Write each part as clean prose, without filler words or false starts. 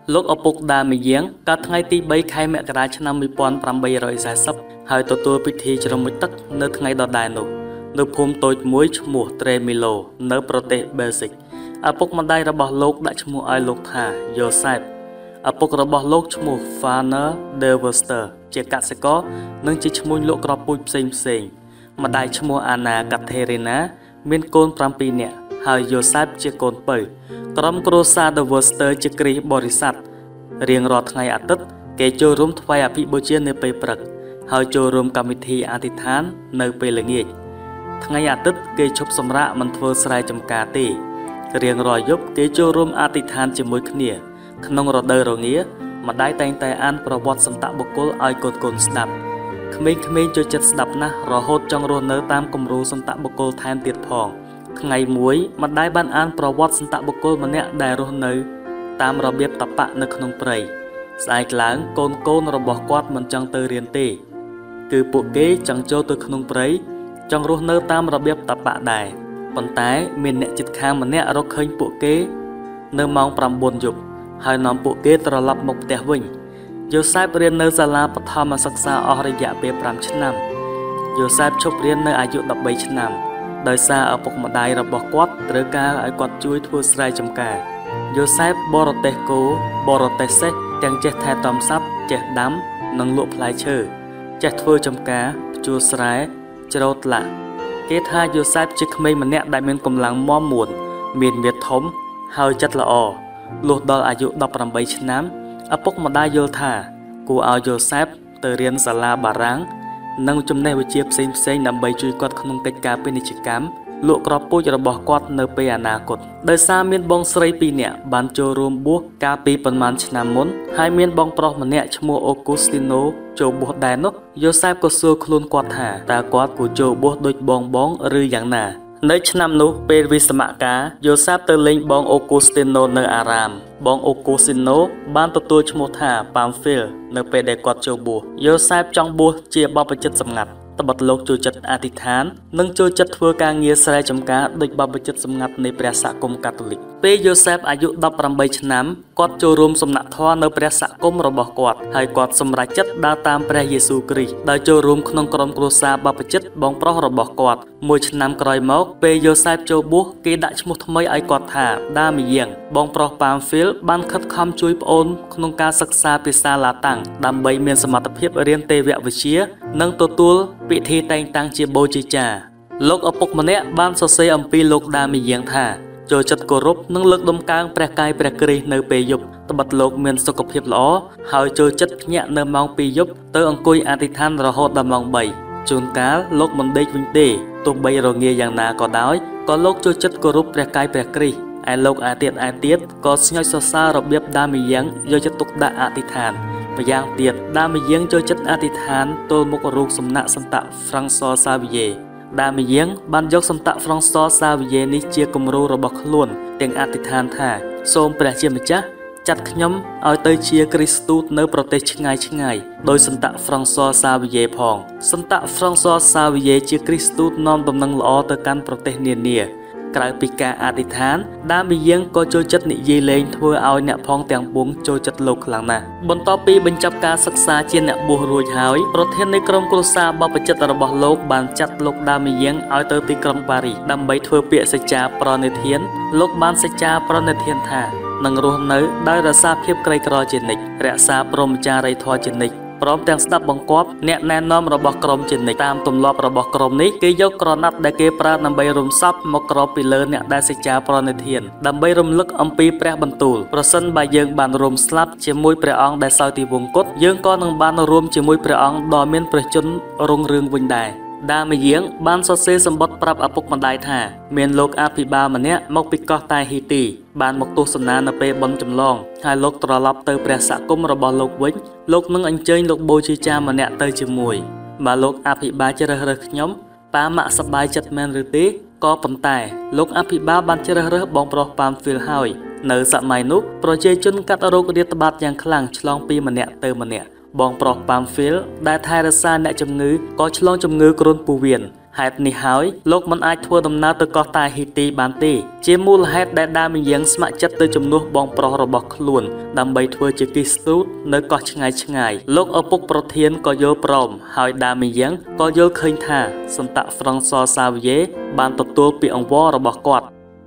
Lúc ở Bục Đà Mỹ Giếng, các ngày tí bấy khai mẹ gái cho năm 1840 ហើយទទួលពិធីជ្រមុជទឹកនៅថ្ងៃដដែលនោះនៅភូមិតូចមួយឈ្មោះ Tremilo នៅប្រទេស Belgium ឪពុកម្ដាយរបស់លោកដាក់ឈ្មោះឲ្យលោកថា Joseph ឪពុករបស់លោកឈ្មោះ Fanner de Wester ជាកសិករនិងជាឈ្មោះលោកក្រពូជផ្សេងម្ដាយឈ្មោះ Anna Katerina មានកូន 7 នាក់ហើយ Joseph ជាកូនពៅក្រុមគ្រួសារ de Wester ជាគ្រីស្ទបរិស័ទរៀងរាល់ថ្ងៃអាទិត្យគេចូលរួមថ្វាយអភិបូជានៅពេលព្រឹកហើយចូលរួមកម្មវិធីអធិដ្ឋាននៅពេលល្ងាចថ្ងៃអាទិត្យគេឈប់សម្រាកមិនធ្វើស្រែចម្ការទេរៀងរាល់យប់គេចូលរួមអធិដ្ឋានជាមួយគ្នាក្នុងរដូវរងាម្ដាយតែងតែអានប្រវត្តិសន្តបុគ្គលឲ្យកូនស្ដាប់ក្មេងៗចូលចិត្តស្ដាប់ណាស់រហូតចង់រស់នៅតាមគំរូសន្តបុគ្គលថែមទៀតផងថ្ងៃមួយម្ដាយបានអានប្រវត្តិសន្តបុគ្គលម្នាក់ដែលរស់នៅតាមរបៀបតបៈនៅក្នុងព្រៃស្អែកឡើងកូនរបស់គាត់មិនចង់ទៅរៀនទេគឺពួកគេចង់ចូលទៅក្នុងព្រៃចង់រស់នៅតាមរបៀបតបៈដែរប៉ុន្តែមានអ្នកជិតខាងម្នាក់រកឃើញពួកគេនៅម៉ោង 9 យប់ហើយនាំពួកគេត្រឡប់មកផ្ទះវិញយូសេបរៀននៅសាលាបឋមសិក្សាអស់រយៈពេល 5 ឆ្នាំយូសេបឈប់រៀននៅអាយុ 13 ឆ្នាំដោយសារឪពុកម្ដាយរបស់គាត់ត្រូវការឲ្យគាត់ជួយធ្វើស្រែចម្កាryô sếp bò tê cô bò tê sét chẳng chết thay tóm sắp chết đắm nâng lụa phai chơ chết thưa trong cá chua sái chốt lạ kết hai ryô sếp chiếc mây mà nẹt đại miền cùng làng mò muộn miền Việt thống hơi chất là ồ lụt đoอายุ 18 năm ấp bốc mà đai vô thả cô ao ryô sếp từ riêng sà la bà ráng nâng trong này với chiếc xem nằm bày chui quạt không cách cá bên chỉ cámลวกกรอบปุ้ยระบอกกอดเนเปียนาคตโดยซาเมียนบองสไลปีเนี่ยบานโจรวมบวกกาปีประมาณชนามนให้เมียนบองปลอกมันเนี่ยชมัวโอกุสติโนโจบวกได้นกโยเซฟก็สู้คลุนกอดหาแต่กอดกูโจบวกโดยบองหรืออย่างน่ะในชนามนุเป็นวิสมะกาโยเซฟเตลิงบองโอกุสติโนในอารามบองโอกุสติโนบ้านตัวชมัวท่าปามฟิลในเปเดกอดโจบวกโยเซฟจองบวกเจียบอประจัดสงัดตบโลกจูจัดอธิษฐานนึ่งจูจัดเพื่อการเงียสายจำการโดยบาปจัดสงัดในพระสักกรมคาทอลิกเปโยเซฟอายุ18 ឆ្នាំกอดจูรวมสมณะทอในพระสักกรมระบบกอดให้กอดสมรัยจัดดาตามพระเยซูคริสต์ได้จูรวมขนมกรมครูซาบาปจัดบองเพราะระบบกอดมวยชนำกรอยมอกเปโยเซฟจูบุกีดัชมุทไม่ไอกอดถาดามีเยียงบองเพราะปามฟิลบันคัดคำช่วยโอนขนมการศึกษาพิศาลาตังดำใบเมียนสมรรถเพียบเรียนเตวะวิเชียนั่งตัวពិធីតែងតាំងជាបូជាចារ្យលោកឪពុកម្នាក់បានសរសេរអំពីលោកដាមីយាងថាចូលចិត្តគោរពនិងលើកដំកើងព្រះកាយព្រះគ្រីស្ទនៅពេលយប់ត្បិតលោកមានសុខភាពល្អហើយចូលចិត្តភ្ញាក់នៅម៉ោង 2 យប់ទៅអង្គុយអធិដ្ឋានរហូតដល់ម៉ោង 3 ជួនកាលលោកមិនដេកវិញទេទោះបីរងាយ៉ាងណាក៏ដោយក៏លោកចូលចិត្តគោរពព្រះកាយព្រះគ្រីស្ទឯលោកឯទៀតក៏ស្ញើសរសើររបៀបដាមីយាងយកចិត្តទុកដាក់អធិដ្ឋានម្យ៉ាងទៀតដាមីយាងចូលចិត្តអធិដ្ឋានទល់មុខរូបសំណាក់សន្តៈហ្វ្រង់សសាវីយេដាមីយាងបានយកសន្តៈហ្វ្រង់សសាវីយេនេះជាគំរូរបស់ខ្លួនទាំងអធិដ្ឋានថាសូមព្រះជាម្ចាស់ចាត់ខ្ញុំឲ្យទៅជាគ្រីស្ទូតនៅប្រទេសឆ្ងាយដោយសន្តៈហ្វ្រង់សសាវីយេផងសន្តៈហ្វ្រង់សសាវីយេជាគ្រីស្ទូតនាំដំណឹងល្អទៅកាន់ប្រទេសនានាក្រៅពីការអធិដ្ឋានដាមីយាងក៏ចូលចិត្តនិយាយលេងធ្វើឲ្យអ្នកផងទាំងពួងចូលចិត្តលោកខ្លាំងណាស់បន្ទាប់ពីបញ្ចប់ការសិក្សាជាអ្នកបួសរួចហើយប្រធាននៃក្រុមគ្រួសារបព្វជិតរបស់លោកបានចាត់លោកដាមីយាងឲ្យទៅទីក្រុងប៉ារីសដើម្បីធ្វើពាក្យសច្ចាប្រណិធានលោកបានសច្ចាប្រណិធានថានឹងរស់នៅដោយរក្សាភាពក្រីក្រជានិច្ចរក្សាព្រហ្មចារីយ៍ធម៌ជានិច្ចព្រមទាំងស្ដាប់បង្គាប់អ្នកណែនាំរបស់ក្រុមជានិច្ចតាមទម្លាប់របស់ក្រុមនេះគេយកក្រណាត់ដែលគេប្រើដើម្បីរំសពមកក្របពីលើអ្នកដែលសច្ចាប្រណិធានដើម្បីរំលឹកអំពីព្រះបន្ទូលប្រសិនបើយើងបានរួមស្លាប់ជាមួយព្រះអង្គដែលសោយទីវង្គតយើងក៏នឹងបានរួមជាមួយព្រះអង្គដ៏មានព្រះជន្មរុងរឿងវិញដែរដាមីយាងបានសរសេរសម្បត្តិប្រាប់ឪពុកម្ដាយថាមានលោកអភិបាលម្នាក់មកពីកោះតៃហ៊ីទីបានមកទស្សនានៅពេលបុណ្យចម្លងហើយលោកត្រឡប់ទៅព្រះសក្តិរបស់លោកវិញលោកនឹងអញ្ជើញលោកបូជាចារ្យម្នាក់ទៅជាមួយបើលោកអភិបាលជ្រើសរើសខ្ញុំប៉ាម៉ាក់សប្បាយចិត្តមែនឬទេក៏ប៉ុន្តែលោកអភិបាលបានជ្រើសរើសបងប្រុសប៉ាមហ្វីលហើយនៅសម័យនោះប្រជាជនកាត់រោគរាតត្បាតយ៉ាងខ្លាំងឆ្លងពីម្នាក់ទៅម្នាក់បងប្រុសប៉ាមហ្វីលដែលថែរក្សាអ្នកជំងឺក៏ឆ្លងជំងឺគ្រុនពោះវៀន hạt nỉ hỏi lúc mình ai thua đầm na từ có tài Hiti bán tì chỉ mua là hạt đại đa mình giang smart chất từ chấm nuốt bong pro rồi bọc luôn đầm bay thua chỉ Kitut nơi có ngày lúc ở bục protein có vô prom hỏi đa mình giang có vô khơi thả sân tạ François Xavier ban tập tua bị ông võ rồi bọc quạt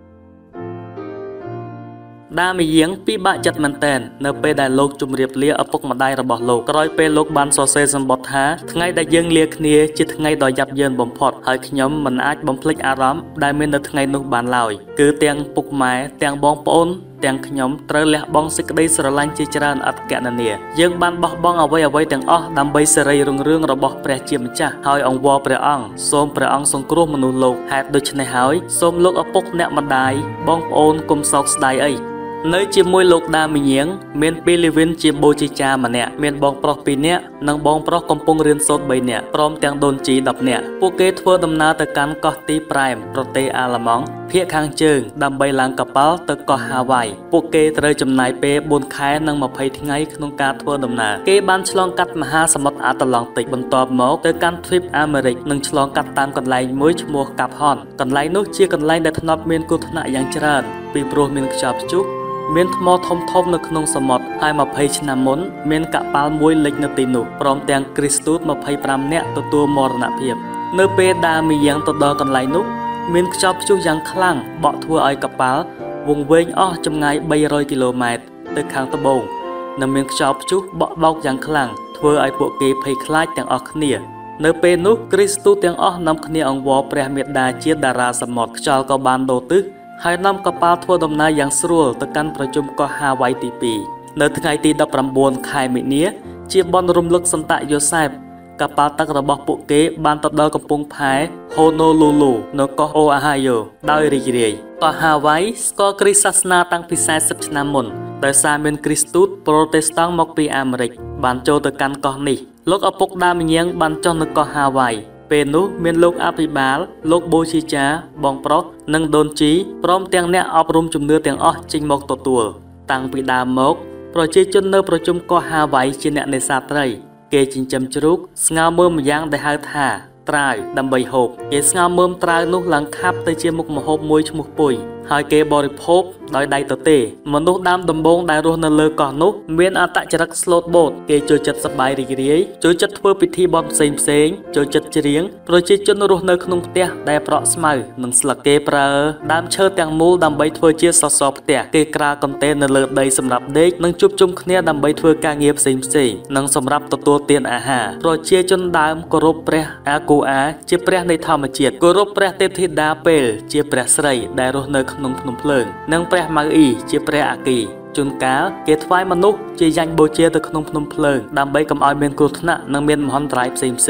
đa mi giếng pi bạ chặt màn tèn nơi pe đại lục chùm riệp lia ở bốc mặt đai rồi bỏ lục rồi pe lục ban so xe dần bọt há ngày đại dương lia khnia chỉ ngày đòi dập dơn bom phọt hỏi nhóm mình ách bom flick aram đại miền được ngày nút bàn lòi cứ tiếng bục máy tiếng bong pon tiếng nhóm trời lẹ bong xích đây sờ lanh chỉ tràn ắt kẹn nè dương ban bong bong ở vây tiếng ó đam bay sờ ray rung rương rồi bỏ pre chiêm cha hỏi ông vua pre ong xôm pre ong song kru manu lục hạt đôi chân này hỏi xôm lục ở bốc nẹt mặt đai bong pon cùng sọc đai ấy nơi chỉ môi lục đa mi giếng miền Pilivin chỉ bố chỉ cha mà nè miền bong pro pi nè nâng bong pro công pong riêng sốt bay nè prom tiếng đồn chỉ đập nè phu kế thua đầm na từ cán có tí prime prote alamong phía khang trường đầm bay lang cặp báo từ có Hawaii phu kế từ chấm nai pe buôn khai nâng một hay ngay không cá thua đầm na kế ban chlong cắt mà ha sầm mất ở lòng tịch bần tọp mốc từ cán trip Americ nâng chlong cắt tam còn lại mỗi mua cặp hòn còn lại nước chia còn lại để thằng nọt miền cột nại yang tràn vì pro miền chập chút miền mò thông thông nước nông sầm mọt hai mà phây chăn mốn miền cạ pal môi lịch nơi tây nụ prom tiếng Kitut mà phây pram nèตัวมรณะเพียบnơi pe đa mi giangตัวดอกันไหลนุmiền chop chútยังคลั่งเบาะทัวไอกระเป๋าวงเวงอ้อจำไง300 km từข้างตะบงในmiền chop chútเบาะบอกยังคลั่งทัวไอพวกเกย์เพย์คล้ายแต่งออกเนี่ยnơi peนุKitut tiếngอ้อนำเนี่ยองวอเปรเมตดาเจียดาราสมอดจอลกบานโดตึกhai năm có bao thua đồng na yang srul từ cănประชุมcó Hawaii tỷ pi nơiថ្ងៃទី19ខែមីនាជាបនរំលឹកសន្តយោសេបកប៉ាល់ទឹករបស់ពួកគេបានទៅដល់កំពង់ផែ Honolulu នៅកោះ Ohio ដោយរីករាយកោះ Hawaii ស្គាល់គ្រិស្តសាសនាតាំងពី40ឆ្នាំមុនដោយសារមានគ្រីស្ទូតប្រូតេស្តង់មកពីអាមេរិកបានចូលទៅកាន់កោះនេះលោកឪពុកដាមញៀងបានចុះនៅកោះ Hawaiiពេលនោះមានលោកអភិបាលលោកបូជាចាបងប្រុសនិងដូនជីព្រមទាំងអ្នកអប់រំជំនឿទាំងអស់ចេញមកទទួលតាំងពីដើមមកប្រជាជននៅប្រជុំកោះ Hawaii ជាអ្នកនេសាទត្រីគេចិញ្ចឹមជ្រូកស្ងោរមើមម្យ៉ាងដែលហៅថាត្រាវដើម្បីហូបគេស្ងោរមើមត្រាវនោះឡើងខាប់ទៅជាមុខម្ហូបមួយឈ្មោះពុយហើយគេបរិភោគដោយដៃទទេមនុស្សដើមដំបងដែលរស់នៅលើកោះនោះមានអត្តចរិតស្លូតបូតគេចូលចិត្តសប្បាយរីករាយចូលចិត្តធ្វើពិធីបុណ្យផ្សេងចូលចិត្តច្រៀងប្រជាជនរស់នៅក្នុងផ្ទះដែលប្រក់ស្មៅនិងស្លឹកគេប្រើដើមឈើទាំងមូលដើម្បីធ្វើជាសសរផ្ទះគេក្រាលកន្ទេលនៅលើដីសម្រាប់ដេកនិងជួបជុំគ្នាដើម្បីធ្វើការងារផ្សេងនិងសម្រាប់ទទួលទានអាហារប្រជាជនដើមគោរពព្រះអាគូអាជាព្រះនៃធម្មជាតិគោរពព្រះទេពធីតាពេលជាព្រះស្រីដែលរស់នៅក្នុងភ្នំភ្លើងនិងព្រះម៉ៅអ៊ីជាព្រះអាគីជួនកាលគេថ្វាយមនុស្សជាយ៉ាញ់បូជាទៅក្នុងភ្នំភ្លើងដើម្បីកុំឲ្យមានគ្រោះថ្នាក់និងមានមហន្តរាយផ្សេង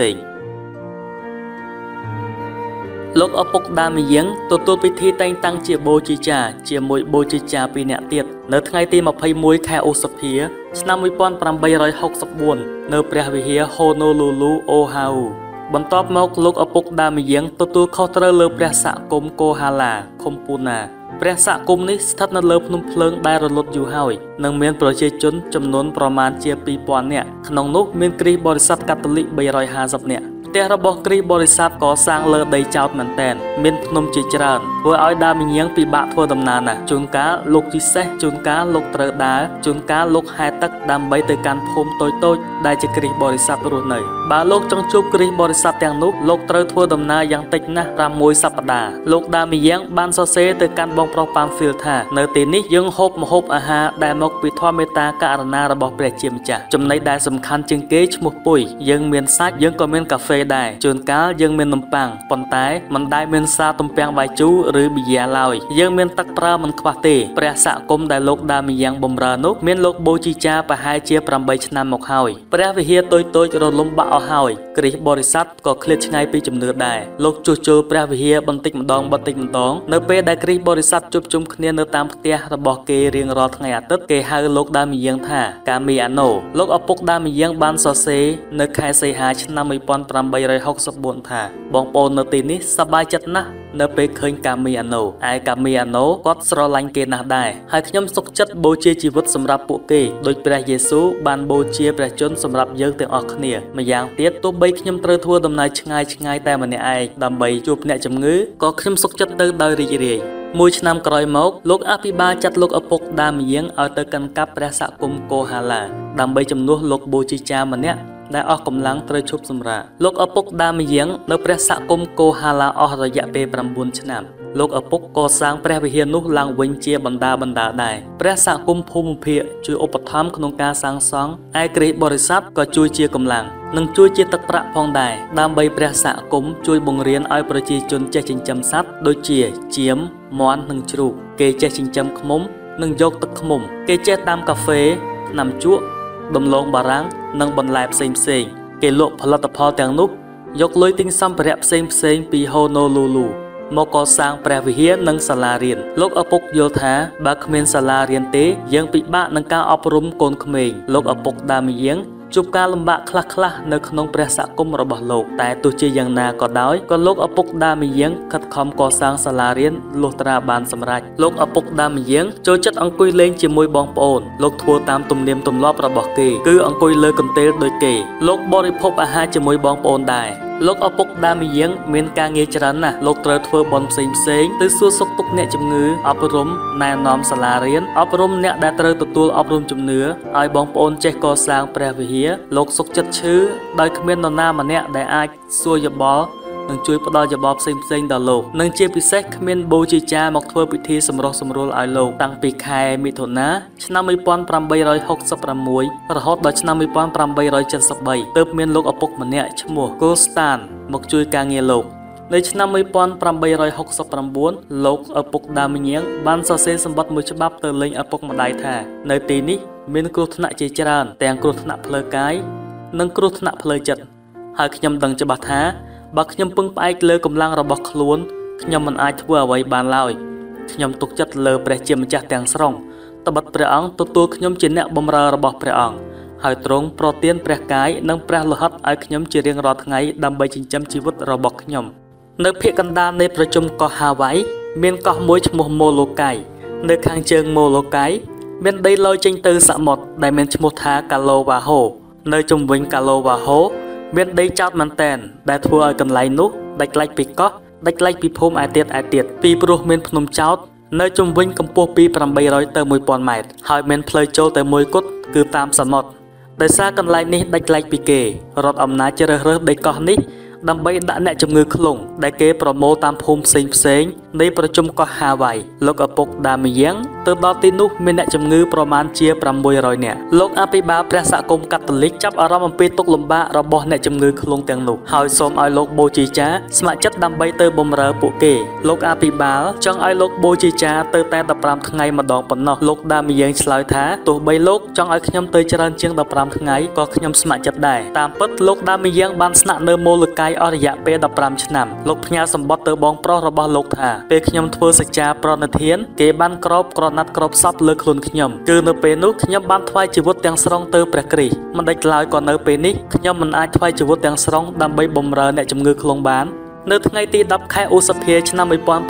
លោកឪពុកដាមៀងទទួលពិធីតែងតាំងជាបូជាចាជាមួយបូជាចា2នាក់ទៀតនៅថ្ងៃទី21ខែឧសភាឆ្នាំ1864នៅព្រះវិហារ Honolulu Ohio បន្ទាប់មកលោកឪពុកដាមៀងទទួលខុសត្រូវលើព្រះសក្គុំកូហាឡាខុំពូណាព្រះសក្គុំនេះស្ថិតនៅលើភ្នំភ្លើងដែលរលត់យូរហើយនិងមានប្រជាជនចំនួនប្រមាណជា 2000 នាក់ក្នុងនោះមានគ្រីស្ទបរិស័ទកាតូលិក350 នាក់ផ្ទះរបស់គ្រីស្ទបរិស័ទក៏សាងលើដីចោតមែនទែនមានភ្នំជាច្រើនធ្វើឲ្យដាមញៀងពិបាកធ្វើដំណើរណាស់ជួនកាលលោកជិះសេះជួនកាលលោកត្រូវដើរជួនកាលលោកហែទឹកដើម្បីទៅកាន់ភូមិតូចៗដែលជាគ្រីស្ទបរិស័ទរស់នៅបើលោកចង់ជួបគ្រីស្ទបរិស័ទទាំងនោះលោកត្រូវធ្វើដំណើរយ៉ាងតិចណាស់6សប្តាហ៍លោកដាមញៀងបានសរសេរទៅកាន់បងប្រុសប៉ាំហ្វីលថានៅទីនេះយើងហូបម្ហូបអាហារដែលមកពីធម៌មេត្តាករុណារបស់ព្រះជាម្ចាស់ចំណីដែលសំខាន់ជាងគេឈ្មោះពុយយើងមានសាច់យើងក៏មានកាហ្វេដែរជួនកាលយើងមាននំប៉័ងប៉ុន្តែមិនដែលមានសាទំពាំងបាយជូរឬប៊ីយ៉ាឡើយយើងមានទឹកប្រើមិនខ្វះទេព្រះសក្គុំដែលលោកដាមយ៉ាងបំរើនោះមានលោកបូជាចាប្រហែលជា8ឆ្នាំមកហើយព្រះវិហារតូចរលំបាក់អស់ហើយគ្រីស្ទបរិស័ទក៏ឃ្លាតឆ្ងាយពីជំនឿដែរលោកជួសជុលព្រះវិហារបន្តិចម្ដងនៅពេលដែលគ្រីស្ទបរិស័ទជួបជុំគ្នានៅតាមផ្ទះរបស់គេរៀងរាល់ថ្ងៃអាទិត្យគេហៅលោកដាមយ៉ាងថាកាមីអាណូលោកឪពុកដាមយ៉ាងបានសរសេរនៅខែសីហាឆ្នាំ1864 1864ថាបងប្អូននៅទីនេះសប្បាយចិត្តណាស់នៅពេលឃើញកាមីអាណូឯកាមីអាណូគាត់ស្រឡាញ់គេណាស់ដែរហើយខ្ញុំសុខចិត្តបូជាជីវិតសម្រាប់ពួកគេដោយព្រះយេស៊ូវបានបូជាព្រះជន្មសម្រាប់យើងទាំងអស់គ្នាម្យ៉ាងទៀតទោះបីខ្ញុំត្រូវធ្វើដំណើរឆ្ងាយតែម្នាក់ឯងដើម្បីជួបអ្នកជំងឺក៏ខ្ញុំសុខចិត្តទៅដោយរីករាយមួយឆ្នាំក្រោយមកលោកអភិបាលចាត់លោកឪពុកដាមៀងឲ្យទៅកាន់កាប់ព្រះសកុមកូហាឡាដើម្បីជំនួសលោកបូជាចារម្នាក់ដែលអស់កម្លាំងត្រូវឈប់សម្រាកលោកឪពុកដាមៀងនៅព្រះសកុមកូហាឡាអស់រយៈពេល9ឆ្នាំលោកឪពុកកសាងព្រះវិហារនោះឡើងវិញជាបណ្ដាដែរព្រះសហគមន៍ភូមិភាគជួយឧបត្ថម្ភក្នុងការសាងសង់ឯគ្រាបរិស័ទក៏ជួយជាកម្លាំងនិងជួយជាទឹកប្រាក់ផងដែរដើម្បីព្រះសហគមន៍ជួយបង្រៀនឲ្យប្រជាជនចេះចិញ្ចឹមសត្វដូចជាចៀមមាន់និងជ្រូកគេចេះចិញ្ចឹមឃ្មុំនិងយកទឹកឃ្មុំគេចេះតាមកាហ្វេថ្នាំជក់ដំឡូងបារាំងនិងបន្លែផ្សេងគេលក់ផលិតផលទាំងនោះយកលុយទិញសម្ភារៈផ្សេងពី Honolulu មកកសាងព្រះវិហារនិងសាលារៀនលោកឪពុកយល់ថាបើគ្មានសាលារៀនទេយើងពិបាកនឹងការអប់រំកូនក្មេងលោកឪពុកដាមៀងជួបការលំបាកខ្លះនៅក្នុងព្រះសកុមរបស់លោកតែទោះជាយ៉ាងណាក៏ដោយក៏លោកឪពុកដាមៀងខិតខំកសាងសាលារៀនលុះត្រាបានសម្រេចលោកឪពុកដាមៀងចូលចិត្តអង្គុយលេងជាមួយបងប្អូនលោកធ្វើតាមទំនៀមទម្លាប់របស់គេគឺអង្គុយលើកន្ទេលដូចគេលោកបរិភោគអាហារជាមួយបងប្អូនដែរលោកឪពុកដាមៀងមានការងារច្រើនណាស់លោកត្រូវធ្វើបន់ផ្សេងទៅសួរសុខទុក្ខអ្នកជំងឺអប់រំណែនាំសាលារៀនអប់រំអ្នកដែលត្រូវទទួលអប់រំជំនឿឲ្យបងប្អូនចេះកសាងព្រះវិហារលោកសុខចិត្តឈឺដោយគ្មាននរណាម្នាក់ដែលអាចសួរយោបល់និងជួយផ្ដល់យោបល់ផ្សេងដល់លោកនិងជាពិសេសគ្មានបូជាចារមកធ្វើពិធីសម្រុះសម្រួលឲ្យលោកតាំងពីខែមិថុនាឆ្នាំ1866រហូតដល់ឆ្នាំ1873ទើបមានលោកឪពុកម្នាក់ឈ្មោះ Golstan មកជួយការងារលោកនៅឆ្នាំ1869លោកឪពុកដាមៀងបានសរសេរសម្បត្តិមួយច្បាប់ទៅលេងឪពុកម្ដាយថានៅទីនេះមានគ្រោះថ្នាក់ជាច្រើនទាំងគ្រោះថ្នាក់ផ្លូវកាយនិងគ្រោះថ្នាក់ផ្លូវចិត្តហើយខ្ញុំដឹងច្បាស់ថាបើខ្ញុំពឹងផ្អែកលើកម្លាំងរបស់ខ្លួនខ្ញុំមិនអាចធ្វើអ្វីបានឡើយខ្ញុំទុកចិត្តលើព្រះជាម្ចាស់ទាំងស្រុងត្បិតព្រះអង្គទទួលខ្ញុំជាអ្នកបម្រើរបស់ព្រះអង្គហើយទ្រង់ប្រទានព្រះកាយនិងព្រះលោហិតឲ្យខ្ញុំជារៀងរាល់ថ្ងៃដើម្បីចិញ្ចឹមជីវិតរបស់ខ្ញុំនៅភាគកណ្ដាលនៃប្រជុំកោះហាវ៉ៃមានកោះមួយឈ្មោះម៉ូឡូកៃនៅខាងជើងម៉ូឡូកៃមានដីលយចេញទៅសមុទ្រដែលមានឈ្មោះថាកាឡូវ៉ាហូនៅជុំវិញកាឡូវ៉ាហូមានដីចោតមែនតែនដែលធ្វើឲ្យកន្លែងនោះដាច់ឡែកពីកោះដាច់ឡែកពីភូមិឯទៀតពីព្រោះមានភ្នំចោតនៅជុំវិញកម្ពស់ពី800ទៅ1000ម៉ែត្រហើយមានផ្លូវចូលតែមួយគត់គឺតាមសមុទ្រដោយសារកន្លែងនេះដាច់ឡែកពីគេរដ្ឋអំណាចជ្រើសរើសដីកោះនេះដើម្បីដាក់អ្នកជំងឺខ្លងដែលគេប្រមូលតាមភូមិផ្សេងនៃប្រជុំកោះហាវ៉ៃលោកឪពុកដាមៀងទៅដល់ទីនោះមានអ្នកជំងឺប្រមាណជា600នាក់លោកអភិបាលព្រះសហគមន៍កាតូលិកចាប់អារម្មណ៍អំពីទុក្ខលំបាករបស់អ្នកជំងឺខ្លងទាំងនោះហើយសូមឲ្យលោកបូជាចារស្ម័គ្រចិត្តដើម្បីទៅបម្រើពួកគេលោកអភិបាលចង់ឲ្យលោកបូជាចារទៅតែ15ថ្ងៃម្ដងប៉ុណ្ណោះលោកដាមៀងឆ្លើយថាទោះបីលោកចង់ឲ្យខ្ញុំទៅច្រើនជាង15ថ្ងៃក៏ខ្ញុំស្ម័គ្រចិត្តដែរតាមពិតលោកដាមៀងបានស្នាក់នៅម៉ូឡូកៃអស់រយៈពេល15ឆ្នាំលោកផ្ញើសម្បត្តិទៅបងប្រុសរបស់លោកថាពេលខ្ញុំធ្វើសច្ចាប្រណិធានគេបានក្រោបក្រណាត់ក្រោបសពលើខ្លួនខ្ញុំគឺនៅពេលនោះខ្ញុំបានថ្វាយជីវិតទាំងស្រុងទៅព្រះគ្រីស្ទមិនដាច់ឡើយក៏នៅពេលនេះខ្ញុំមិនអាចថ្វាយជីវិតទាំងស្រុងដើម្បីបម្រើអ្នកជំងឺខ្លងបាននៅថ្ងៃទី10ខែឧសភាឆ្នាំ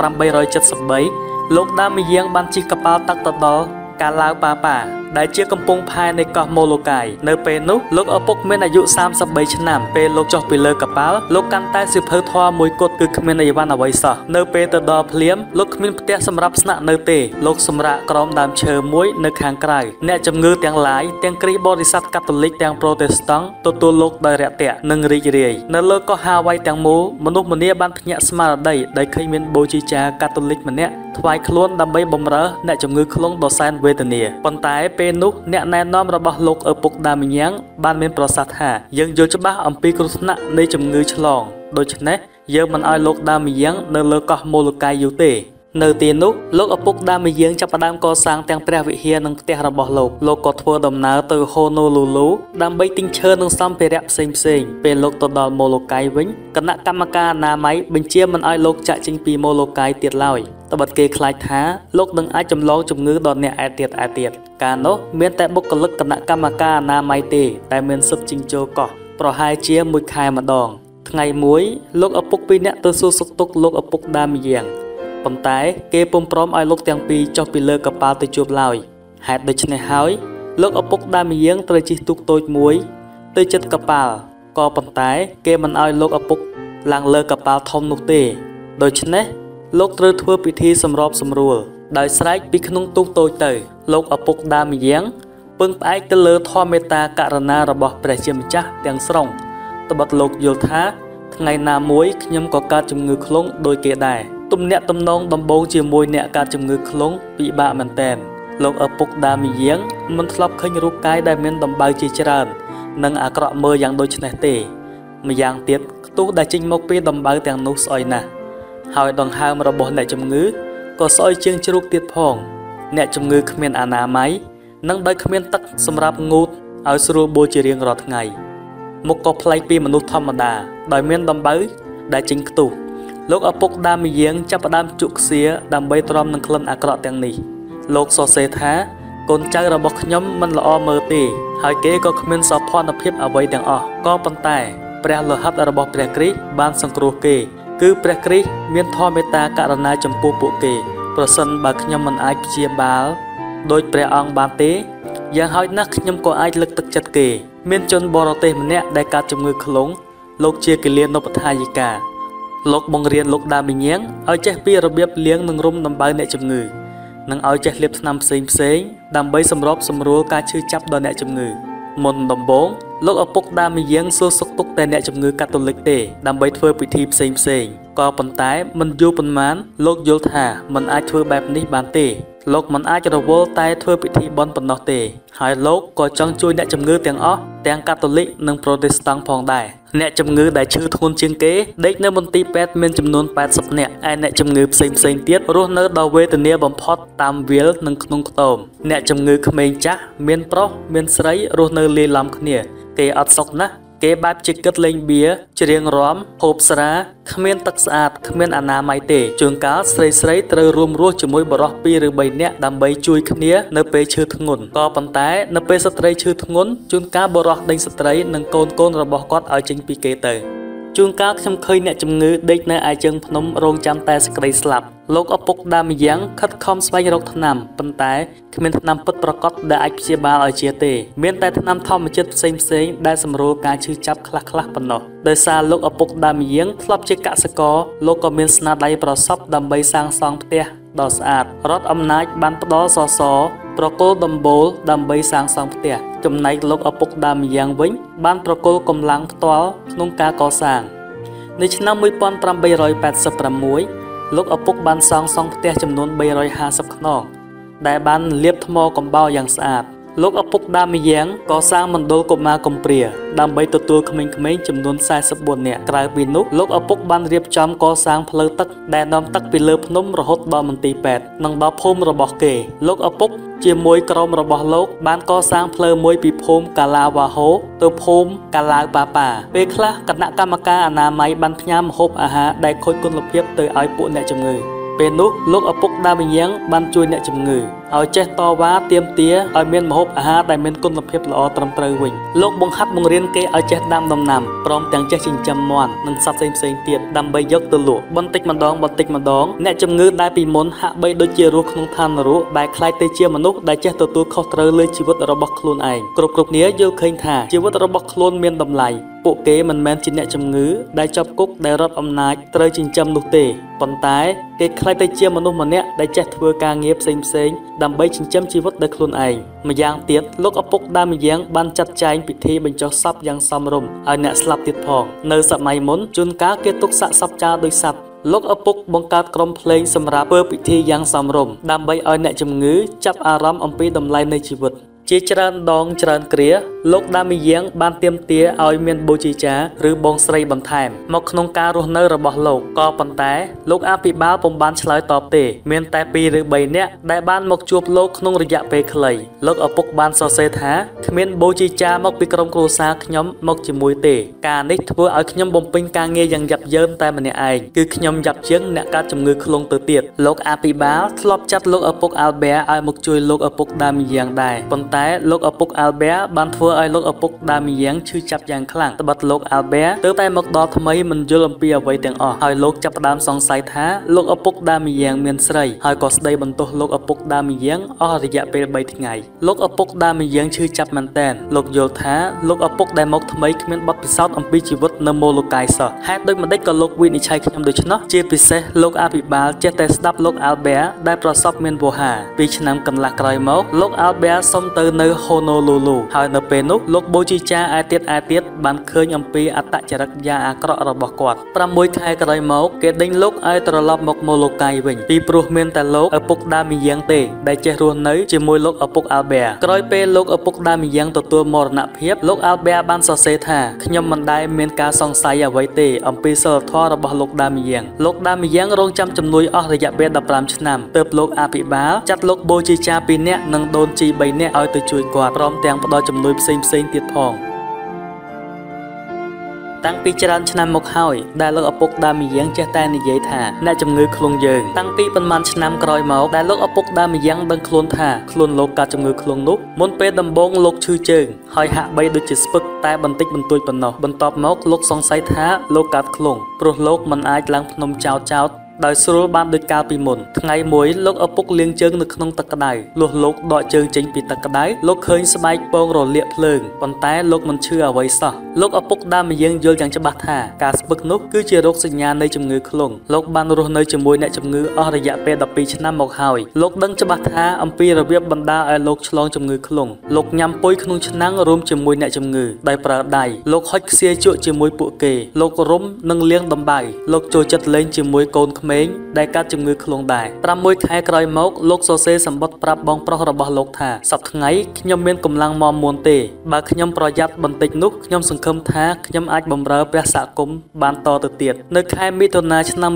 1873លោកដាមៀងបានជិះកប៉ាល់តាក់ទៅដល់កាឡាវប៉ាដែលជាកំពង់ផែនៃកោះម៉ូឡូកៃនៅពេលនោះលោកឪពុកមានអាយុ33ឆ្នាំពេលលោកចុះពីលើកប៉ាល់លោកកាន់តែសៀវភៅធម៌មួយគត់គឺគ្មានអីវ៉ាន់អ្វីសោះនៅពេលទៅដល់ភ្លាមលោកគ្មានផ្ទះសម្រាប់ស្នាក់នៅទេលោកសម្រាកក្រោមដើមឈើមួយនៅខាងក្រៅអ្នកជំងឺទាំងឡាយទាំងគ្រីស្ទបរិស័ទកាតូលិកទាំងប្រូតេស្តង់ទទួលលោកដោយរាក់ទាក់និងរីករាយនៅលើកោះហាវ៉ៃទាំងមូលមនុស្សម្នាបានភ្ញាក់ស្មារតីដែលឃើញមានបូជាចារកាតូលិកម្នាក់ថ្វាយខ្លួនដើម្បីបម្រើអ្នកជំងឺខ្លងដ៏សែនវេទនាប៉ុន្តែពេលនោះអ្នកណែនាំរបស់លោកឪពុកដាមៀងបានមានប្រសាសន៍ថាយើងយល់ច្បាស់អំពីគ្រោះថ្នាក់នៃជំងឺឆ្លងដូច្នេះយើងមិនឲ្យលោកដាមៀងនៅលើកោះម៉ូឡូកៃយូរទេនៅទីនោះលោកឪពុកដាមៀងចាប់ផ្ដើមកសាងទាំងព្រះវិហារនិងផ្ទះរបស់លោកក៏ធ្វើដំណើរទៅ Honolulu ដើម្បីទិញឈើនិងសម្ភារៈផ្សេងពេលលោកទៅដល់ម៉ូឡូកៃវិញគណៈកម្មការអនាម័យបញ្ជាមិនឲ្យលោកចាក់ចេញពីម៉ូឡូកៃទៀតឡើយត្បិតគេខ្លាចថាលោកនឹងអាចចម្លងជំងឺដល់អ្នកឯទៀតកាលនោះមានតែបុគ្គលិកគណៈកម្មការអនាម័យទេដែលមានសិទ្ធិជិញ្ជោកោះប្រហែលជា1ខែម្ដង ngày muối lúc ở bốc pi nẹt từ su sục tục lúc ở bốc đa mi giang bấm tái kê pom prom ai lúc tiếng pi cho pi lơ cặp bao từ chụp lòi hạt đôi chân này hói lúc ở bốc đa mi giang từ chỉ tục tôi muối từ chất cặp bao co bấm tái kê mình ai lúc ở bốc làng lơ cặp bao thông nút tê đôi chân này lúc từ thua pi thi sầm rọp sầm rùa đời sải pi khung tục tôi tới lúc ở bốc đa mi giang bưng ai từ lơ thò meta cả na rồi bỏ bể chiêm chắc tiếng sòngตบลกโยธาไงนามวยขยมก่อการจมงือคล้งโดยเกได้ตุ่มเนะตำนองดำโบงเจียมวยเนะการจมงือคล้งปีบะมันแตนโลกอปุกดามีเยียงมันทลับขยรูปกายได้เมียนดำใบจีจรานนังอากระเมย์อย่างโดยชนะเตมีอย่างเตียดตู้ได้จิงมกปีดำใบแต่งนุสอยนะหายดองหามระบบในจมงือก็ซอยเชียงจรุกเตียดพองเนะจมงือขมิ้นอาณาไม้นังได้ขมิ้นตักสำหรับงูเอาสรูโบจีเรียงรอดไงมุกก็พลายปีมนุษย์ธรรมดาโดยเมียนดำใบได้จิงตุโลกอปุกดามีเยียงจับดามจุกเสียดำใบตรอมนังคลันอากระแตงนี้โลกโซเซธากลใจระบบขยมมันละอเมอตีหายเก๋ก็ขมิ้นสอบพรนพิบเอาไว้ดังอก็ปันแต่แปรลหับระบบแปรกรีบานสังครูเกคือแปรกรีเมียนทอเมตาการณาจำปูปุเกประสันบาขยมมันไอเจียบาลโดยแปรองบานเตยังหายนักขยมก็ไอลึกตึกจัดเกเมียนจนบอรเตมันเนี่ยได้การจมงือขลงโลกเชียกิเลียนนปทายิกาโลกบงเรียนโลกดามิเงียงเอาใจปีระเบียบเลี้ยงนังรุมนำใบในจมงือนังเอาใจเล็บนำเซ็งดำใบสำรบสำรัวการชื่อจับโดนในจมงือมนดำบงโลกอปุกดามิเงียงสู้สกตุกแต่ในจมงือคาทอลิกเตดำใบเทอปิธีเซ็งก็ปันท้ายมันยูปันมันโลกโยธามันอาจเทอแบบนี้บานเตโลกมันอาจจะระวลตายเทอปิธีบอลปนนอเตหายโลกก็จังช่วยในจมงือเตียงอ้อเตียงคาทอลิกนังโปรเตสแตนต์พองได้เนจมงือได้ชื่อทุนเชียงเก๋เด็กในมณฑลแปดเมียนจำนวน80เนไอเนจมงือเซ็งเตี้ยรู้เนื้อดาวเวตเนียบอมพอดตามเวลนังขนมโตมเนจมงือเขมรจ้าเมียนโปรเมียนไซรู้เนื้อเลี้ยลำขเนียเกอัดศกนะเกแบบจิกเกตเลงเบียเจียงร้อมโฮบสระขมิ้นตักสะอาดขมิ้นอนามัยเตะจงก้าใส่เตยรวมรู้จมวยบรอปีหรือใบเนี้ยดำใบจุยขเนียเนเปชื่อทงุนก็ปันแต่เนเปสตรีชื่อทงุนจงก้าบรอดิงสตรีนังโกนระบอกกอดเอาจิงปีเกเตยจุงก้าชมเคยเนี่ยจมงือเด็กในไอจึงพนมโรงจำแต่สกรีสลับโลกอปุกดามียังคัดคอมสไปรกทนำปันแต่ขมิ้นทนำปัดประกอบได้ไอเชียบาลไอเชียเตเมียนแต่ทนำทอมจิตเซ็งได้สำรวจการชื่อจับคลักปนนอโดยซาโลกอปุกดามียังทลับเจกะสกอโลกก็มีสนาไดประสบดำใบสร้างซองเตียดอสอาดรถอำนาจบันปดอสอปรโกลดัมโบลดำใบสร้างซองเตียจำในโลกอปุกดามียังวิ่งบันปรโกลกำลังตัวนุ่งกาก่อสร้างในชนะมวยปอนตรำใบรอย80ประมวยลูกอปุกบันซองเตียจำนวนใบรอย50ขนองได้บันเลียบทมอกำเบาอย่างสะอาดลูกอปุกดามีแยงก่อสร้างมันโดลกมากำเปรียดำใบตัวขมิ้นจำนวน40เนี่ยกลายเป็นนุกลูกอปุกบันเรียบจอมก่อสร้างเพลิงตักแดนดอมตักปีเลือบนุ่มระหดดอมันตี8นังดอพมระบอกเกลูกอปุกเจียมวยกรมระบอกโลกบ้านก่อสร้างเพลิงมวยปีพมกาลาวาโฮตัวพมกาลาป่าเปคละคณะกรรมการอนามัยบันพยามหบอาหารได้คนกุลเพียบเตยอ้อยปุ่นในจมือเป็นนุกลูกอปุกดามีเยียงบันจุยในจมือเอาเจตอว่าเตรียมเตี้ยเอาเมียนมหบอาหารได้เมียนกุลเพียบละอตรมเตยวิ่งลูกบงฮัดบงเรียนเกเอาเจดำนำพร้อมแต่งเจชิงจำมอนนังสับเซ็งเตียดดำใบยกตัวหลวงบันติกมันดองในจมือได้ปีมนหะใบโดยเจรุขนมทานรู้ใบคล้ายเตเจียมนุกได้เจตัวเขาเตยเลยชีวิตระบบคลุนไอกรุบเนี้ยโยเคยถ่าชีวิตระบบคลุนเมียนดำไหลปุเกมันแมนจินเนจมือได้จับกุกได้รับอำนาจเตยจิงจำนุกเตปันท้ายเกคล้ายเตเจียมนุกมันเนี้ยได้เจทัวการเงียบเซ็งดำใบจิงจำชีวิตได้คลุนไอมาอย่างเตียดลูกอปุกได้มาแย้งบันจัดใจพิธีบรรจงซับยังสำรมเอาเนื้อสลับติดพองเนื้อสมัยมุนจุนก้าเกตุกสะซับจ้าโดยสัตว์ลูกอปุกบังการกรมเพลงสำหรับเปิดพิธียังสำรมดำใบเอาเนื้อจมงื้อจับอารมณ์อมปีดำไลในชีวิตเจจรันดองจรันเกลียลูกดามีเยียงบานเตรียมเตี้ยเอาเมียนโบจีจ้าหรือบองไซบันไทม์มกขนมการุเนอร์ระบโลกก็ปันแต่ลูกอาปีบ้าปมบานฉลายตอบเตเมียนแต่ปีหรือใบเนี้ยได้บ้านมกจูบโลกขนมระยะเปคเลยลูกอปุกบานโซเซธาขគ្មានបូជីចាមកពីក្រុមគ្រួសារខ្ញុំមកជាមួយទេការនេះធ្វើឲ្យខ្ញុំបំពេញការងារយ៉ាងយ៉ាប់យ៉ឺនតែម្នាក់ឯងគឺខ្ញុំយ៉ាប់ជាងអ្នកកើតជំងឺឃ្លុងទៅទៀតលោកអភិបាលធ្លាប់ចាត់លោកឪពុក Albert ឲ្យមកជួយលោកឪពុក Damian ដែរប៉ុន្តែលោកឪពុក Albert បានធ្វើឲ្យលោកឪពុក Damian ឈឺចាប់យ៉ាងខ្លាំងត្បិតលោក Albert ទើបតែមកដល់ថ្មីមិនយល់អំពីអ្វីទាំងអស់ហើយលោកចាប់ផ្ដើមសង្ស័យថាលោកឪពុក Damian មានស្រីហើយក៏ស្ដីបន្ទោសលោកឪពុក Damian អស់រយៈពេល3ថ្ងៃលោកឪពុក Damian ឈឺចាប់មែនទែនលោកយល់ថាលោកឪពុកដែលមកថ្មីគ្មានបទពិសោធន៍អំពីជីវិតនៅមូលកាយសោះហេតុដូចម្តេចក៏លោកវិនិច្ឆ័យខ្ញុំដូច្នោះជាពិសេសលោកអភិបាលចេះតែស្ដាប់លោក Albert ដែលប្រសពមានវោហា2ឆ្នាំកន្លះក្រោយមកលោក Albert សុំទៅនៅ Honolulu ហើយនៅពេលនោះលោកបូជីចាឯទៀតបានឃើញអំពីអត្តចរិតយ៉ាងអាក្រក់របស់គាត់6ខែក្រោយមកគេដេញលោកឲ្យត្រឡប់មកមូលកាយវិញពីព្រោះមានតែលោកឪពុក Damian ទេដែលចេះរស់នៅជាមួយលោកឪពុក Albert ក្រោយពេលលោកឪពុក Damian ទទួលមរណភាពលោក Albert បានសរសេរថាខ្ញុំមិនដែលមានការសង្ស័យអ្វីទេអំពីសិលធម៌របស់លោក Damian លោក Damian រងចាំជំនួយអស់រយៈពេល15ឆ្នាំទើបលោកអភិបាលចាត់លោកបូជីចា2នាក់និងដូនជី3នាក់ឲ្យទៅជួយគាត់ព្រមទាំងផ្ដល់ជំនួយផ្សេងៗទៀតផងតាំងពីច្រើនឆ្នាំមកហើយដែលលោកឪពុក Damian ចេះតែនិយាយថាអ្នកជំងឺឃ្លុងយើងតាំងពីប៉ុន្មានឆ្នាំក្រោយមកដែលលោកឪពុក Damian ដឹងខ្លួនថាខ្លួនលោកកើតជំងឺឃ្លុងនោះមុនពេលដំបូងលោកឈឺជើងហើយហាក់បីដូចជាស្ពឹកតែបន្តិចបន្តួចប៉ុណ្ណោះបន្ទាប់មកលោកសង្ស័យថាលោកកើតឃ្លុងព្រោះលោកមិនអាចឡើងភ្នំចោតដោយស្រួលបានដូចកាលពីមុនថ្ងៃមួយលោកឪពុកលាងជើងនៅក្នុងទឹកក្តៅលុះលោកដកជើងចេញពីទឹកក្តៅលោកឃើញស្បែកពងរលាកភ្លើងប៉ុន្តែលោកមិនឈឺអ្វីសោះលោកឪពុក Damian យល់យ៉ាងច្បាស់ថាការស្ពឹកនោះគឺជារោគសញ្ញានៃជំងឺឃ្លុងលោកបានរស់នៅជាមួយអ្នកជំងឺអស់រយៈពេល12ឆ្នាំមកហើយលោកដឹងច្បាស់ថាអំពីរបៀបបណ្ដាឲ្យលោកឆ្លងជំងឺឃ្លុងលោកញ៉ាំពុយក្នុងឆ្នាំងរួមជាមួយអ្នកជំងឺដោយប្រើដៃលោកហុចខ្សៀជក់ជាមួយពួកគេលោករុំនិងលាងដំបៅលោកចូលចិត្តលេងជាមួយកូនក្មេងដែលកើតជំងឺឃ្លុងដែរ6ខែក្រោយមកលោកសរសេរសម្បត្តិប្រាប់បងប្រុសរបស់លោកថាសប្តាហ៍ថ្ងៃខ្ញុំមានកម្លាំងមាំមួនទេបើខ្ញុំប្រយ័ត្នបន្តិចនោះខ្ញុំសង្ឃឹមថាខ្ញុំអាចបម្រើព្រះសហគមន៍បានតទៅទៀតនៅខែមិថុនាឆ្នាំ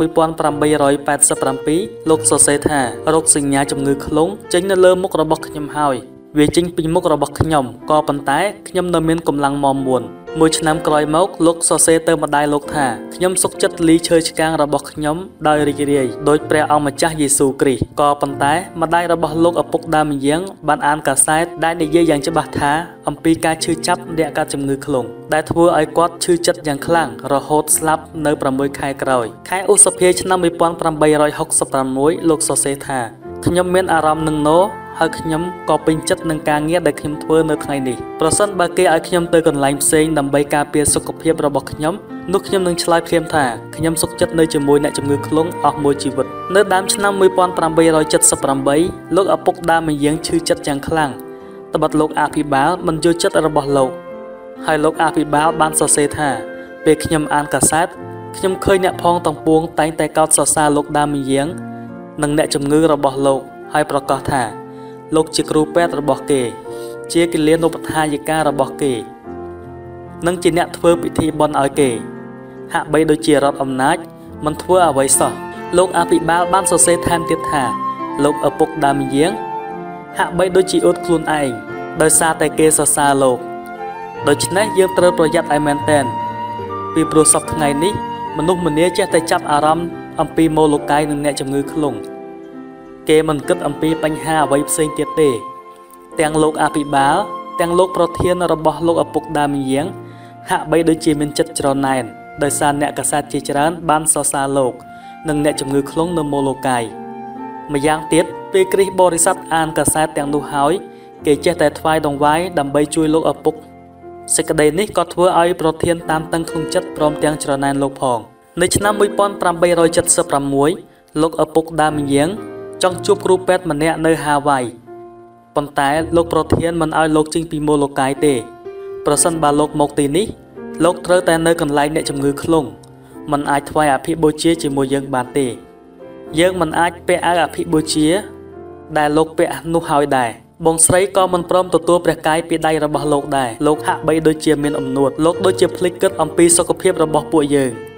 1887លោកសរសេរថារោគសញ្ញាជំងឺឃ្លុងចេញនៅលើមុខរបស់ខ្ញុំហើយវាចេញពីមុខរបស់ខ្ញុំក៏ប៉ុន្តែខ្ញុំនៅមានកម្លាំងមាំមួនមួយឆ្នាំក្រោយមកលោកសរសេរទៅម្ដាយលោកថាខ្ញុំសុខចិត្តលីឈើឆ្កាងរបស់ខ្ញុំដោយរីករាយដោយព្រះអង្គម្ចាស់យេស៊ូគ្រីស្ទក៏ប៉ុន្តែម្ដាយរបស់លោកឪពុក Damian បានអានកាសែតដែលនិយាយយ៉ាងច្បាស់ថាអំពីការឈឺចាប់អ្នកកើតជំងឺឃ្លុងដែលធ្វើឲ្យគាត់ឈឺចិត្តយ៉ាងខ្លាំងរហូតស្លាប់នៅ6ខែក្រោយខែឧសភាឆ្នាំ1866លោកសរសេរថាខ្ញុំមានអារម្មណ៍នឹងណោហើយខ្ញុំក៏ពេញចិត្តនឹងការងារដែលខ្ញុំធ្វើនៅថ្ងៃនេះប្រសិនបើគេឲ្យខ្ញុំទៅកន្លែងផ្សេងដើម្បីការពារសុខភាពរបស់ខ្ញុំនោះខ្ញុំនឹងឆ្លើយភ្លាមថាខ្ញុំសុខចិត្តនៅជាមួយអ្នកជំងឺឃ្លុងអស់មួយជីវិតនៅដើមឆ្នាំ1878លោកឪពុក Damian ឈឺចិត្តយ៉ាងខ្លាំងត្បិតលោកអភិបាលមិនយល់ចិត្តរបស់លោកហើយលោកអភិបាលបានសរសេរថាពេលខ្ញុំអានកាសែតខ្ញុំឃើញអ្នកផងទាំងពួងតែងតែកោតសរសើរលោក Damian និងអ្នកជំងឺរបស់លោកហើយប្រកាសថាលោកជាគ្រូពេទ្យរបស់គេជាគិលានុបដ្ឋាយិការបស់គេនិងជាអ្នកធ្វើពិធីបុណ្យឲ្យគេហាក់បីដូចជារដ្ឋអំណាចមិនធ្វើអ្វីសោះលោកអភិបាលបានសរសេរថែមទៀតថាលោកឪពុក Damian ហាក់បីដូចជាអួតខ្លួនឯងដោយសារតែគេសរសើរលោកដូច្នេះយើងត្រូវប្រយ័ត្នឲ្យមែនទែនពីព្រោះសពថ្ងៃនេះមនុស្សម្នាចេះតែចាប់អារម្មណ៍អំពីមូលកាយនិងអ្នកជំងឺឃ្លុងគេមិនគិតអំពីបញ្ហាអ្វីផ្សេងទៀតទេទាំងលោកអភិបាលទាំងលោកប្រធានរបស់លោកឪពុក Damian ហាក់បីដូចជាមានចិត្តច្រណែនដោយសារអ្នកកាសែតជាច្រើនបានសរសើរលោកនិងអ្នកជំងឺឃ្លុងនៅមូលកាយម្យ៉ាងទៀតពេលគ្រីស្ទបរិស័ទអានកាសែតទាំងនោះហើយគេចេះតែថ្វាយដង្វាយដើម្បីជួយលោកឪពុកសេចក្តីនេះក៏ធ្វើឲ្យប្រធានតាមតឹងក្នុងចិត្តព្រមទាំងច្រណែនលោកផងនៅឆ្នាំ1876លោកឪពុក Damian ចង់ជួបគ្រូពេទ្យម្នាក់នៅហាវ៉ៃប៉ុន្តែលោកប្រធានមិនឲ្យលោកចេញពីមូលកាយទេប្រសិនបើលោកមកទីនេះលោកត្រូវតែនៅកន្លែងអ្នកជំងឺឃ្លុងមិនអាចថ្វាយអភិបូជាជាមួយយើងបានទេយើងមិនអាចពាក់អាវអភិបូជាដែលលោកពាក់នោះហើយដែរបងស្រីក៏មិនព្រមទទួលព្រះកាយពីដៃរបស់លោកដែរលោកហាក់បីដូចជាមានអំនួតលោកដូចជាភ្លេចគិតអំពីសុខភាពរបស់ពួកយើង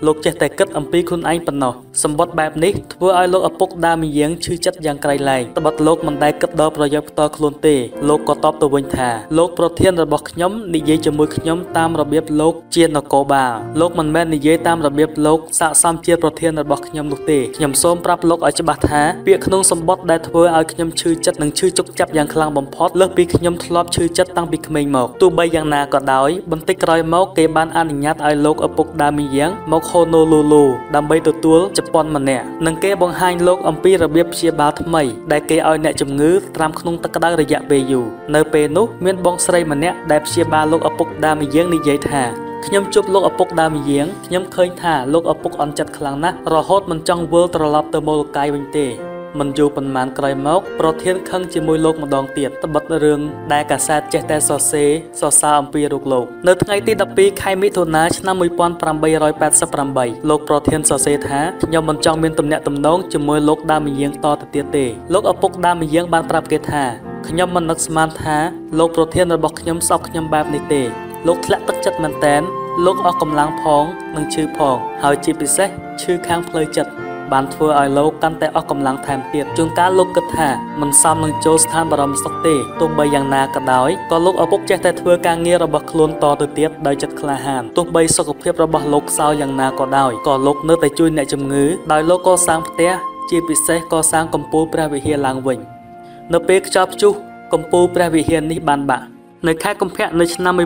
លោកចេះតែគិតអំពីខ្លួនឯងប៉ុណ្ណោះសម្បត្តិបែបនេះធ្វើឲ្យលោកឪពុកដាមីយ៉ាងឈឺចិត្តយ៉ាងក្រៃលែងត្បិតលោកមិនដែលគិតដល់ប្រយោជន៍ផ្ទាល់ខ្លួនទេលោកក៏តបទៅវិញថាលោកប្រធានរបស់ខ្ញុំនិយាយជាមួយខ្ញុំតាមរបៀបលោកជានគរបាលលោកមិនមែននិយាយតាមរបៀបលោកសាកសមជាប្រធានរបស់ខ្ញុំនោះទេខ្ញុំសូមប្រាប់លោកឲ្យច្បាស់ថាពាក្យក្នុងសម្បត្តិដែលធ្វើឲ្យខ្ញុំឈឺចិត្តនិងឈឺជុកចាប់យ៉ាងខ្លាំងបំផុតលើសពីខ្ញុំធ្លាប់ឈឺចិត្តតាំងពីក្មេងមកទោះបីយ៉ាងណាក៏ដោយបន្តិចក្រោយមកគេបានអនុញ្ញាតឲ្យលោកឪពុកដាមីយ៉ាងមកហូណូលូលូដើម្បីទទួលជប៉ុនម្នាក់និងគេបង្ហាញលោកអំពីរបៀបព្យាបាលថ្មីដែលគេឲ្យអ្នកជំងឺត្រាំក្នុងទឹកក្តៅរយៈពេលយូរនៅពេលនោះមានបងស្រីម្នាក់ដែលព្យាបាលលោកឪពុកដាមីយ៉ាងនិយាយថាខ្ញុំជួបលោកឪពុកដាមីយ៉ាងខ្ញុំឃើញថាលោកឪពុកអន់ចិត្តខ្លាំងណាស់រហូតមិនចង់វិលត្រឡប់ទៅមូលកាយវិញទេមិនយូរប៉ុន្មានក្រោយមកប្រធានខឹងជាមួយលោកម្ដងទៀតត្បិតរឿងដែលកាសែតចេះតែសរសេរអំពីរូបលោកនៅថ្ងៃទី12ខែមិថុនាឆ្នាំ1888លោកប្រធានសរសេរថាខ្ញុំមិនចង់មានទំនាក់ទំនងជាមួយលោកដាមីយ៉ាងតទៅទៀតទេលោកឪពុកដាមីយ៉ាងបានប្រាប់គេថាខ្ញុំមិននឹកស្មានថាលោកប្រធានរបស់ខ្ញុំសោកខ្ញុំបែបនេះទេលោកធ្លាក់ទឹកចិត្តមែនតែនលោកអស់កម្លាំងផងនិងឈឺផងហើយជាពិសេសឈឺខាងផ្លូវចិត្តបានធ្វើឲ្យលោកកាន់តែអស់កម្លាំងថែមទៀតជួនកាលលោកគិតថាមិនសមនឹងចូលស្ថានបរមសុខទេទោះបីយ៉ាងណាក៏ដោយក៏លោកឪពុកចេះតែធ្វើការងាររបស់ខ្លួនតទៅទៀតដោយចិត្តក្លាហានទោះបីសុខភាពរបស់លោកខ្សោយយ៉ាងណាក៏ដោយក៏លោកនៅតែជួយអ្នកជំងឺដោយលោកកសាងផ្ទះជាពិសេសកសាងកំពូលព្រះវិហារឡើងវិញនៅពេលខ្ចប់ព្យុះកំពូលព្រះវិហារនេះបានបាក់នៅខែកុម្ភៈនៅឆ្នាំ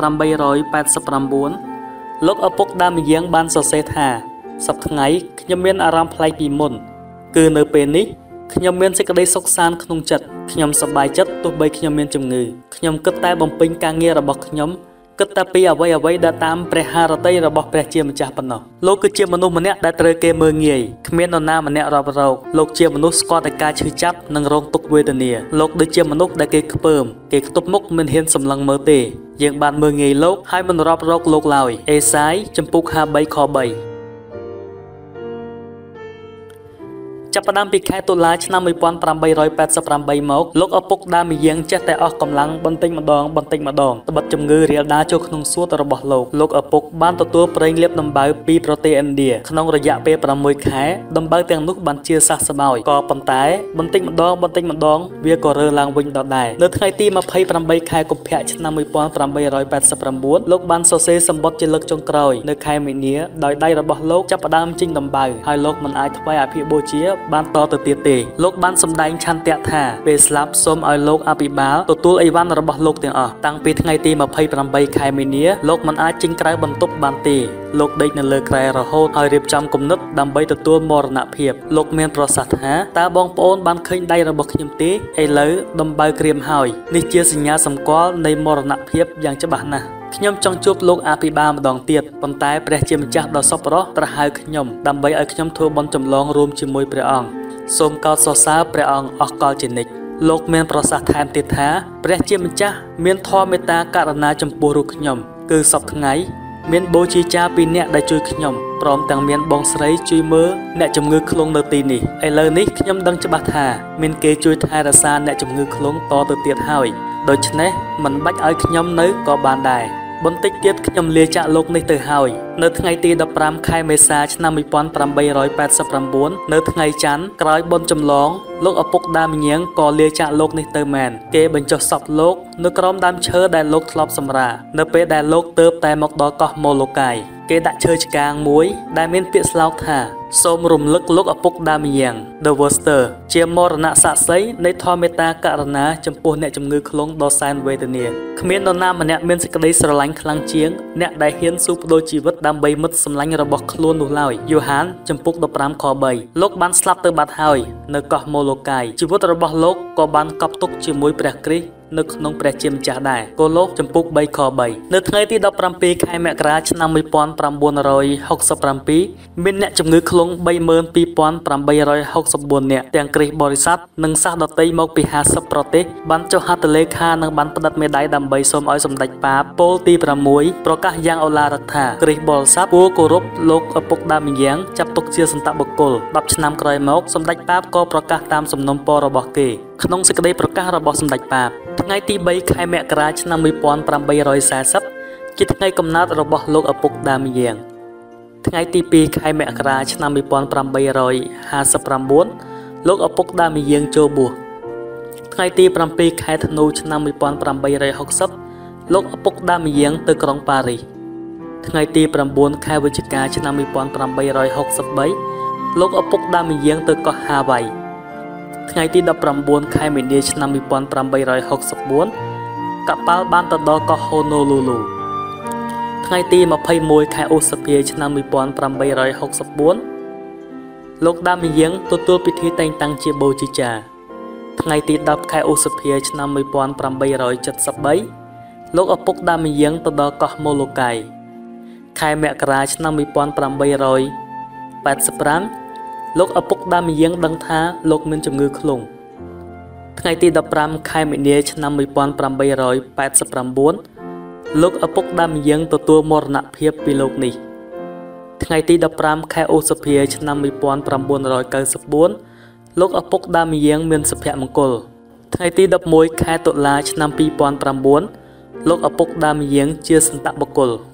1889លោកឪពុកដាមីយ៉ាងបានសរសេរថាសប្តាហ៍ថ្ងៃខ្ញុំមានអារម្មណ៍ប្លែកពីមុនគឺនៅពេលនេះខ្ញុំមានសេចក្តីសុខសាន្តក្នុងចិត្តខ្ញុំសប្បាយចិត្តទោះបីខ្ញុំមានជំងឺខ្ញុំគិតតែបំពេញការងាររបស់ខ្ញុំគិតតែពីអ្វីដែលតាមព្រះハរតីរបស់ព្រះជាម្ចាស់ប៉ុណ្ណោះលោកគឺជាមនុស្សម្នាក់ដែលត្រូវគេមើលងាយគ្មាននរណាម្នាក់រាប់រកលោកជាមនុស្សស្គាល់តែការឈឺចាប់និងរងទុក្ខវេទនាលោកដូចជាមនុស្សដែលគេខ្ពើមគេខ្ទប់មុខមិនហ៊ានសម្លឹងមើលទេយើងបានមើលងាយលោកហើយមិនរាប់រកលោកឡើយអេសាយចំពុក53ខ3ចាប់ផ្ដើមពីខែតុលាឆ្នាំ1888មកលោកឪពុកដាមីយ៉ាងចេះតែអស់កម្លាំងបន្តិចម្ដងត្បិតជំងឺរាលដាលចូលក្នុងសួតរបស់លោកឪពុកបានទទួលប្រេងលាបដំបៅពីប្រទេសឥណ្ឌាក្នុងរយៈពេល6ខែដំបៅទាំងនោះបានជាសះស្បើយក៏ប៉ុន្តែបន្តិចម្ដងវាក៏រើឡើងវិញដដែលនៅថ្ងៃទី28ខែកុម្ភៈឆ្នាំ1889លោកបានសរសេរសម្បត្តិជាលើកចុងក្រោយនៅខែមីនាដោយដៃរបស់លោកចាប់ផ្ដើមចេញដំបៅហើយលោកមិនអាចថ្វាយអភិបូជាបានតទៅទៀតទេលោកបានសម្ដែងឆន្ទៈថាពេលស្លាប់សូមឲ្យលោកអភិបាលទទួលអីវ៉ាន់របស់លោកទាំងអស់តាំងពីថ្ងៃទី28ខែមីនាលោកមិនអាចចេញក្រៅបន្ទប់បានទេលោកដេកនៅលើគ្រែរហូតហើយរៀបចំគំនិតដើម្បីទទួលមរណភាពលោកមានប្រសាសន៍ថាតើបងប្អូនបានឃើញដៃរបស់ខ្ញុំទេឥឡូវដំបៅក្រៀមហើយនេះជាសញ្ញាសម្គាល់នៃមរណភាពយ៉ាងច្បាស់ណាស់ខ្ញុំចង់ជួបលោកអភិបាលម្ដងទៀតប៉ុន្តែព្រះជាម្ចាស់ដ៏សប្បុរសត្រាស់ហៅខ្ញុំដើម្បីឲ្យខ្ញុំធ្វើបុណ្យចម្លងរួមជាមួយព្រះអង្គសូមកោតសរសើរព្រះអង្គអស់កលជានិច្ចលោកមានប្រសាសន៍ថែមទៀតថាព្រះជាម្ចាស់មានធម៌មេត្តាករុណាចំពោះរូបខ្ញុំគឺសពថ្ងៃមានបូជាចារពីរនាក់ដែលជួយខ្ញុំព្រមទាំងមានបងស្រីជួយមើលអ្នកជំងឺខ្លងនៅទីនេះឥឡូវនេះខ្ញុំដឹងច្បាស់ថាមានគេជួយថែរក្សាអ្នកជំងឺខ្លងតទៅទៀតហើយដូច្នេះមិនបាច់ឲ្យខ្ញុំនៅក៏បានដែរបន្តិចទៀតខ្ញុំលាចាកលោកនេះទៅហើយនៅថ្ងៃទី15ខែមេសាឆ្នាំ1889នៅថ្ងៃច័ន្ទក្រោយបុណ្យចម្លងលោកឪពុកដាមីយ៉ាងក៏លាចាកលោកនេះទៅមែនគេបញ្ចុះសពលោកនៅក្រោមដើមឈើដែលលោកធ្លាប់សម្រានៅពេលដែលលោកទើបតែមកដល់កោះមូឡូកាយគេដាក់ឈើឆ្កាងមួយដែលមានពាក្យស្លោកថាសូមរំលឹកលោកឪពុកដាមីយ៉ាង The Worcester ជាមរណសាក្សីនៃធម៌មេត្តាករុណាចំពោះអ្នកជំងឺខ្លងដ៏សែនវេទនាគ្មាននរណាម្នាក់មានសេចក្តីស្រឡាញ់ខ្លាំងជាងអ្នកដែលហ៊ានស៊ូប្ដូរជីវិតដើម្បីមិត្តសម្លាញ់របស់ខ្លួននោះឡើយយូហានចំពុក15ខ3លោកបានស្លាប់ទៅបាត់ហើយនៅកោះមូឡូកាយជីវិតរបស់លោកក៏បានកប់ទុកជាមួយព្រះគ្រីស្ទនៅក្នុងព្រះជាម្ចាស់ដែរកូឡូសចំពុក3ខ3នៅថ្ងៃទី17ខែមករាឆ្នាំ1967មានអ្នកជំងឺខ្លង32864 នាក់ទាំងគ្រិស្តបរិស័ទនិងសាសដទៃមកពី50ប្រទេសបានចុះហត្ថលេខានិងបានផ្តិតមេដាយដើម្បីសូមឲ្យសម្ដេចប៉ាបប៉ូលទី6ប្រកាសយ៉ាងឱឡារិកថាគ្រិស្តបរិស័ទគួរគោរពលោកឪពុកដាមីយ៉ាងចាត់ទុកជាសន្តបុគ្គល10ឆ្នាំក្រោយមកសម្ដេចប៉ាបក៏ប្រកាសតាមសំណុំពររបស់គេក្នុងសេចក្តីប្រកាសរបស់សម្ដេចប៉ាបថ្ងៃទី3ខែមករាឆ្នាំ1840ជាថ្ងៃកំណើតរបស់លោកឪពុកដាមីយ៉ាងថ្ងៃទី2 ខែមករាឆ្នាំ 1859 លោកឪពុកដាមីយាងចូលបួសថ្ងៃទី 7 ខែធ្នូឆ្នាំ 1860 លោកឪពុកដាមីយាងទៅក្រុងប៉ារីសថ្ងៃទី 9 ខែវិច្ឆិកាឆ្នាំ 1863 លោកឪពុកដាមីយាងទៅកោះហាវ៉ៃថ្ងៃទី 19 ខែមីនាឆ្នាំ 1864 កប៉ាល់បានទៅដល់កោះហូណូលូលូថ្ងៃទី 21 ខែឧសភាឆ្នាំ 1864 លោកដាមីយាងទទួលពិធីតែងតាំងជាបូជាចារ្យថ្ងៃទី 10 ខែឧសភាឆ្នាំ 1873 លោកឪពុកដាមីយាងទៅដល់កោះម៉ូឡូកៃខែមករាឆ្នាំ 1885 លោកឪពុកដាមីយាងដឹងថាលោកមានជំងឺឃ្លុងថ្ងៃទី 15 ខែមីនាឆ្នាំ 1889 លោកឪពុកដាមីយាងទទួលមរណភាពពីលោកនេះថ្ងៃទី 15 ខែឧសភាឆ្នាំ 1994 លោកឪពុកដាមីយាងមានសុភមង្គលថ្ងៃទី 11 ខែតុលាឆ្នាំ 2009 លោកឪពុកដាមីយាងជាសន្តបុគ្គល